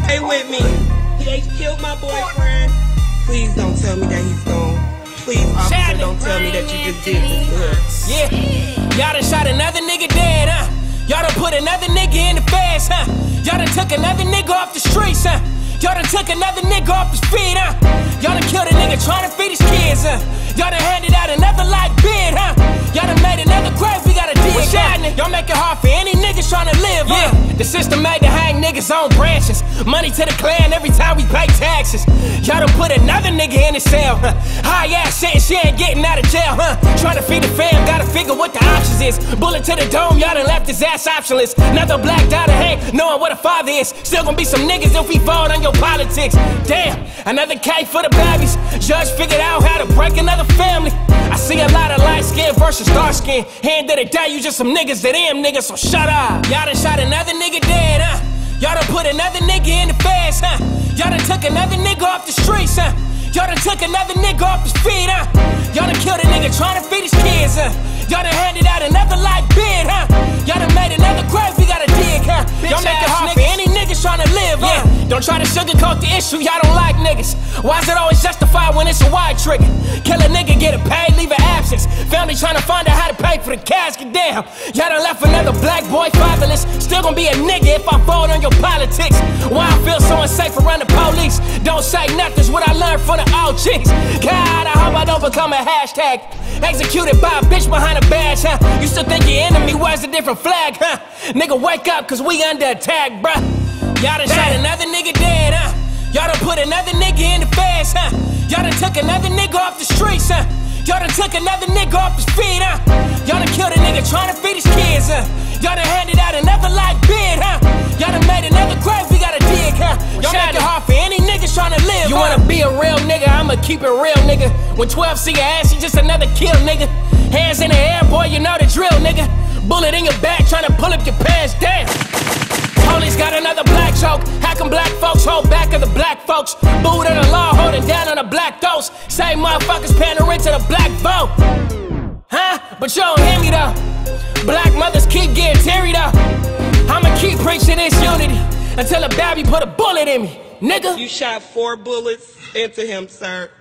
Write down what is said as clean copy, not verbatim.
Stay with me. He killed my boyfriend. Please don't tell me that he's gone. Please, officer, don't tell me that you just did this. Yeah, y'all done shot another nigga dead, huh? Y'all done put another nigga in the feds, huh? Y'all done took another nigga off the streets, huh? Y'all done took another nigga off his feet, huh? Y'all done killed a nigga trying to feed his kids, huh? Y'all done handed out another life bid, huh? Y'all done made another grave we gotta dig, huh? Y'all make it hard for any niggas trying to live, huh? Yeah, the system made to hang niggas on branches. Money to the clan every time we pay taxes. Y'all done put another nigga in the cell, huh? High ass shit, she ain't getting out of jail, huh? Trying to feed the fam, gotta figure what the options is. Bullet to the dome, y'all done left his ass optionless. Another black daughter hang, knowing what a father is. Still gonna be some niggas if we fall on your politics. Damn, another K for the babies. Judge figured out how to break another family. I see a lot of light skin versus dark skin. End of the day, you just some niggas that am niggas, so shut up. Y'all done shot another nigga dead, huh? Y'all done put another nigga in the feds, huh? Y'all done took another nigga off the streets, huh? Y'all done took another nigga off his feet, huh? Y'all done killed a nigga trying to feed his kids, huh? Y'all done handed out another life bid, huh? Y'all done made another grave we gotta dig, huh? Y'all make it hard for any niggas trying to live, huh? Don't try to sugarcoat the issue, y'all don't like niggas. Why is it always justified when it's a wide trigger? Kill a nigga, get it paid, leave an absence. Family trying to find out how to pay for the casket, damn. Y'all done left another black boy fatherless. Still gonna be a nigga if I vote on your politics. Why I feel so unsafe around the police? Don't say nothing's what I learned from the OGs. God, I hope I don't become a hashtag. Executed by a bitch behind a badge, huh? You still think your enemy wears a different flag, huh? Nigga, wake up, cause we under attack, bruh. Y'all done shot another nigga dead, huh? Y'all done put another nigga in the feds, huh? Y'all done took another nigga off the streets, huh? Y'all done took another nigga off his feet, huh? Y'all done killed a nigga trying to feed his kids, huh? Y'all done handed out another life bid, huh? Y'all done made another grave we gotta dig, huh? Y'all make it hard for any niggas trying to live. You wanna be a real nigga, I'ma keep it real, nigga. When 12 see your ass, you just another kill, nigga. Hands in the air, boy, you know the drill, nigga. Bullet in your back, trying to pull up your pants, damn. Police got another black joke. How come black folks hold back of the black folks? Boo to the law, holding down on the black ghost. Same motherfuckers pandering to the black vote. Huh? But you don't hear me though. Black mothers keep getting teary though. I'ma keep preaching this unity until a baby put a bullet in me, nigga. You shot 4 bullets into him, sir.